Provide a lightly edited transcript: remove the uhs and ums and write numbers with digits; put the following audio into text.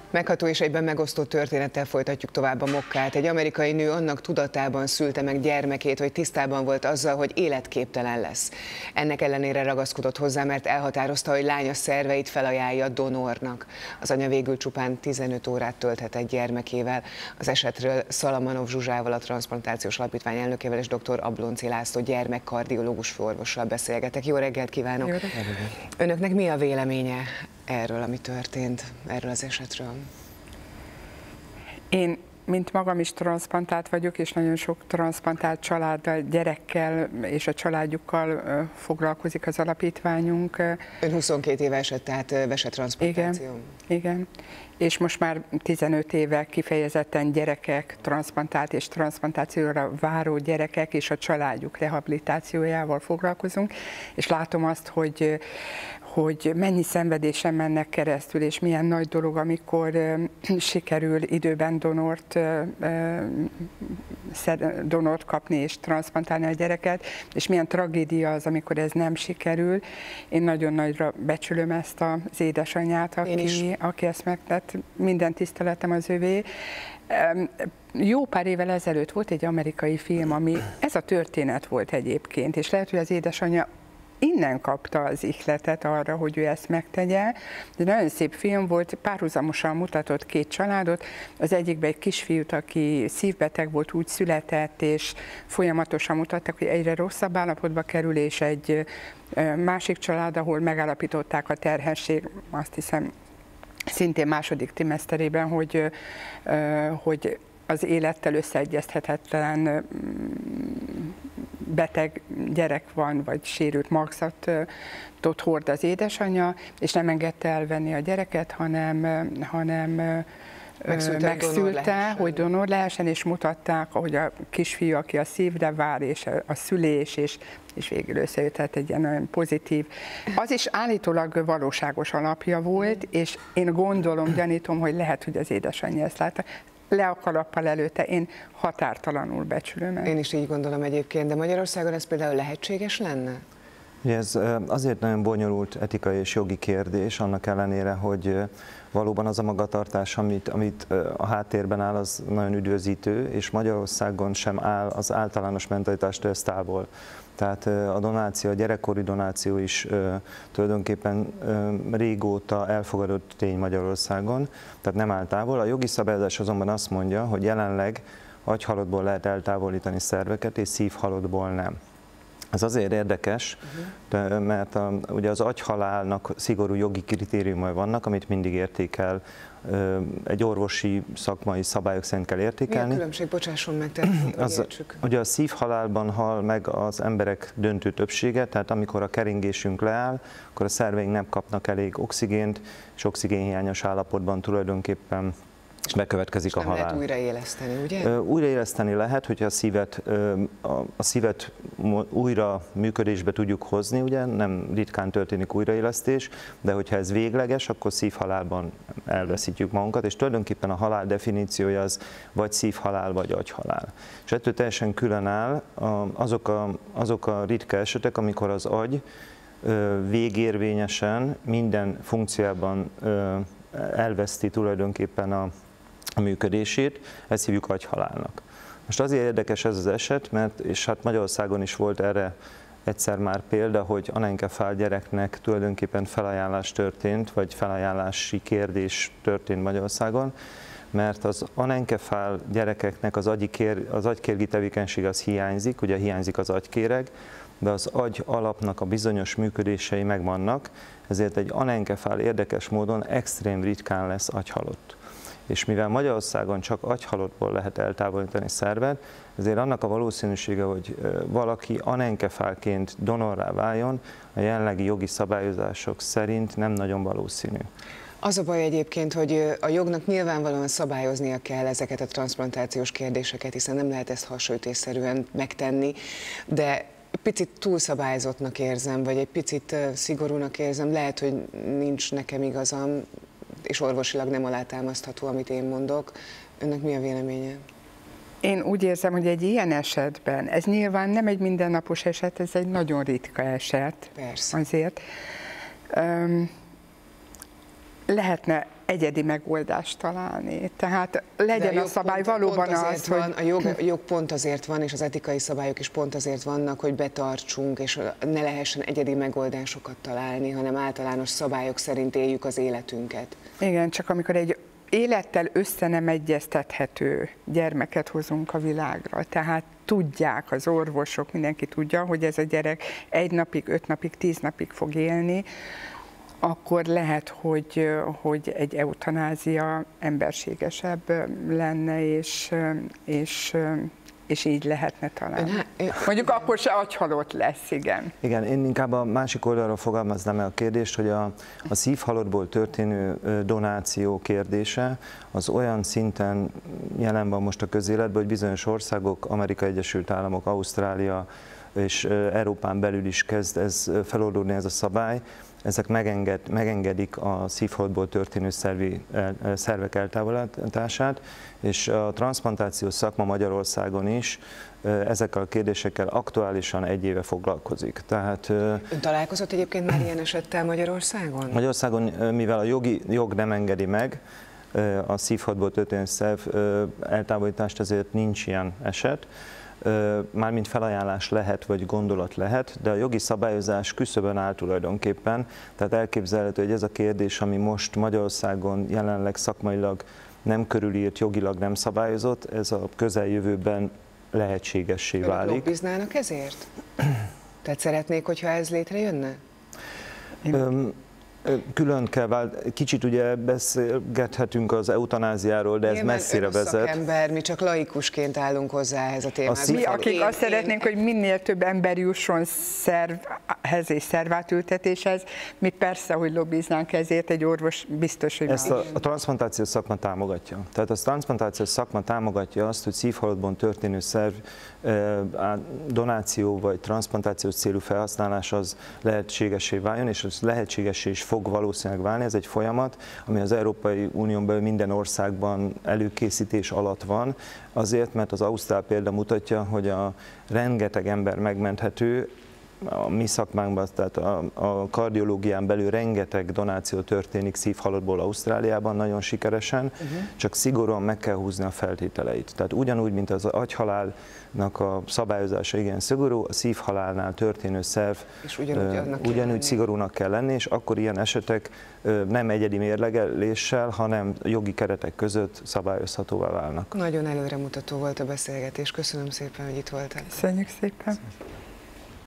Megható és egyben megosztó történettel folytatjuk tovább a mokkát. Egy amerikai nő annak tudatában szülte meg gyermekét, hogy tisztában volt azzal, hogy életképtelen lesz. Ennek ellenére ragaszkodott hozzá, mert elhatározta, hogy lánya szerveit felajánlja donornak. Az anya végül csupán 15 órát tölthetett gyermekével. Az esetről Szalamanov Zsuzsával, a Transzplantációs Alapítvány elnökével és dr. Ablonczy László gyermekkardiológus főorvossal beszélgetek. Jó reggelt kívánok! Jó reggelt. Önöknek mi a véleménye erről, ami történt, erről az esetről? Én, mint magam is transzplantált vagyok, és nagyon sok transzplantált családdal, gyerekkel és a családjukkal foglalkozik az alapítványunk. Ön 22 éve esett, tehát vesetranszplantáció. Igen. És most már 15 éve kifejezetten gyerekek, transzplantált és transzplantációra váró gyerekek és a családjuk rehabilitációjával foglalkozunk, és látom azt, hogy mennyi szenvedésen mennek keresztül, és milyen nagy dolog, amikor sikerül időben donort kapni és transzplantálni a gyereket, és milyen tragédia az, amikor ez nem sikerül. Én nagyon nagyra becsülöm ezt az édesanyját, aki ezt megtett, minden tiszteletem az övé. Jó pár évvel ezelőtt volt egy amerikai film, ami ez a történet volt egyébként, és lehet, hogy az édesanyja innen kapta az ihletet arra, hogy ő ezt megtegye. Ez nagyon szép film volt, párhuzamosan mutatott két családot, az egyikben egy kisfiút, aki szívbeteg volt, úgy született, és folyamatosan mutatták, hogy egyre rosszabb állapotba kerül, és egy másik család, ahol megállapították a terhesség, azt hiszem, szintén második trimeszterében, hogy az élettel összeegyeztethetetlen beteg gyerek van, vagy sérült magzatot hord az édesanyja, és nem engedte elvenni a gyereket, hanem megszülte, hogy donor lehessen, és mutatták, hogy a kisfiú, aki a szívre vár, és a szülés, és végül összejött, tehát egy ilyen nagyon pozitív. Az is állítólag valóságos alapja volt, és én gondolom, gyanítom, hogy lehet, hogy az édesanyja ezt látta. Le a kalappal előtte, én határtalanul becsülöm ezt. Én is így gondolom egyébként, de Magyarországon ez például lehetséges lenne? Ez azért nagyon bonyolult etikai és jogi kérdés, annak ellenére, hogy valóban az a magatartás, amit a háttérben áll, az nagyon üdvözítő, és Magyarországon sem áll az általános mentalitástól ez távol. Tehát a donáció, a gyerekkori donáció is tulajdonképpen régóta elfogadott tény Magyarországon, tehát nem áll távol. A jogi szabályozás azonban azt mondja, hogy jelenleg agyhalottból lehet eltávolítani szerveket, és szívhalottból nem. Ez azért érdekes, mert ugye az agyhalálnak szigorú jogi kritériumai vannak, amit mindig értékel, egy orvosi szakmai szabályok szerint kell értékelni. Mi a különbség? Bocsásson meg, tehát értsük. Ugye a szívhalálban hal meg az emberek döntő többsége, tehát amikor a keringésünk leáll, akkor a szerveink nem kapnak elég oxigént, és oxigénhiányos állapotban tulajdonképpen bekövetkezik a halál. Nem lehet újraéleszteni, ugye? Újraéleszteni lehet, hogyha a szívet újra működésbe tudjuk hozni, ugye nem ritkán történik újraélesztés, de hogyha ez végleges, akkor szívhalálban elveszítjük magunkat, és tulajdonképpen a halál definíciója az vagy szívhalál, vagy agyhalál. És ettől teljesen külön áll azok a ritka esetek, amikor az agy végérvényesen minden funkcióban elveszti tulajdonképpen a működését, ezt hívjuk agyhalálnak. Most azért érdekes ez az eset, mert, és hát Magyarországon is volt erre egyszer már példa, hogy anenkefál gyereknek tulajdonképpen felajánlás történt, vagy felajánlási kérdés történt Magyarországon, mert az anenkefál gyerekeknek az agykérgi tevékenység az hiányzik, ugye hiányzik az agykéreg, de az agy alapnak a bizonyos működései megvannak, ezért egy anenkefál érdekes módon extrém ritkán lesz agyhalott. És mivel Magyarországon csak agyhalottból lehet eltávolítani szervet, ezért annak a valószínűsége, hogy valaki anenkefálként donorrá váljon, a jelenlegi jogi szabályozások szerint nem nagyon valószínű. Az a baj egyébként, hogy a jognak nyilvánvalóan szabályoznia kell ezeket a transzplantációs kérdéseket, hiszen nem lehet ezt hasonlítésszerűen megtenni, de picit túlszabályozottnak érzem, vagy egy picit szigorúnak érzem, lehet, hogy nincs nekem igazam, és orvosilag nem alátámasztható, amit én mondok. Önnek mi a véleménye? Én úgy érzem, hogy egy ilyen esetben, ez nyilván nem egy mindennapos eset, ez egy nagyon ritka eset. Persze. Azért. lehetne egyedi megoldást találni. Tehát legyen a szabály valóban az, hogy... A jog pont azért van, és az etikai szabályok is pont azért vannak, hogy betartsunk, és ne lehessen egyedi megoldásokat találni, hanem általános szabályok szerint éljük az életünket. Igen, csak amikor egy élettel össze nem egyeztethető gyermeket hozunk a világra, tehát tudják az orvosok, mindenki tudja, hogy ez a gyerek 1 napig, 5 napig, 10 napig fog élni, akkor lehet, hogy egy eutanázia emberségesebb lenne, és így lehetne talán. Mondjuk akkor se agyhalott lesz, igen. Igen, én inkább a másik oldalra fogalmaznám meg a kérdést, hogy a szívhalottból történő donáció kérdése az olyan szinten jelen van most a közéletben, hogy bizonyos országok, Amerikai Egyesült Államok, Ausztrália és Európán belül is kezd ez feloldódni ez a szabály. Ezek megengedik a szívhalottból történő szervek eltávolítását, és a transzplantációs szakma Magyarországon is ezekkel a kérdésekkel aktuálisan 1 éve foglalkozik. Tehát, Ön találkozott egyébként már ilyen esettel Magyarországon? Magyarországon, mivel a jog nem engedi meg a szívhalottból történő szerv eltávolítást, ezért nincs ilyen eset. Mármint felajánlás lehet, vagy gondolat lehet, de a jogi szabályozás küszöbön áll tulajdonképpen, tehát elképzelhető, hogy ez a kérdés, ami most Magyarországon jelenleg szakmailag nem körülírt, jogilag nem szabályozott, ez a közeljövőben lehetségessé válik. Lobbiznának ezért? Tehát szeretnék, hogyha ez létrejönne? Külön kell kicsit ugye beszélgethetünk az eutanáziáról, de ez messzire vezet. Szakember, mi csak laikusként állunk hozzá ehhez a témához. Mi, akik azt szeretnénk, hogy minél több ember jusson szervhez és szervátültetéshez, mi persze, hogy lobbiznánk ezért, egy orvos biztos, hogy ezt a transzplantációs szakma támogatja. Tehát a transzplantációs szakma támogatja azt, hogy szívhalottban történő szerv donáció vagy transzplantációs célú felhasználás az lehetségessé váljon, és az lehetségessé is fog valószínűleg válni. Ez egy folyamat, ami az Európai Unión belül minden országban előkészítés alatt van, azért, mert az ausztrál példa mutatja, hogy a rengeteg ember megmenthető, a mi szakmánkban, tehát a kardiológián belül rengeteg donáció történik szívhalottból Ausztráliában nagyon sikeresen, csak szigorúan meg kell húzni a feltételeit. Tehát ugyanúgy, mint az agyhalálnak a szabályozása igen szigorú, a szívhalálnál történő szerv és ugyanúgy szigorúnak kell lenni, és akkor ilyen esetek nem egyedi mérlegeléssel, hanem jogi keretek között szabályozhatóvá válnak. Nagyon előremutató volt a beszélgetés. Köszönöm szépen, hogy itt voltál. Köszönjük szépen.